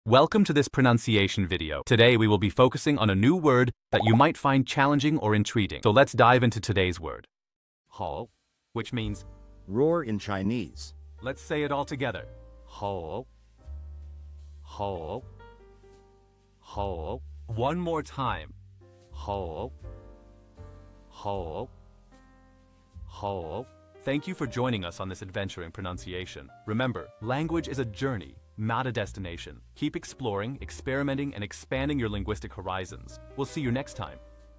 Welcome to this pronunciation video. Today we will be focusing on a new word that you might find challenging or intriguing. So let's dive into today's word. Ho, which means roar in Chinese. let's say it all together. Ho, ho, ho. One more time. Ho, ho, ho. Thank you for joining us on this adventure in pronunciation. Remember, language is a journey, not a destination. Keep exploring, experimenting, and expanding your linguistic horizons. We'll see you next time.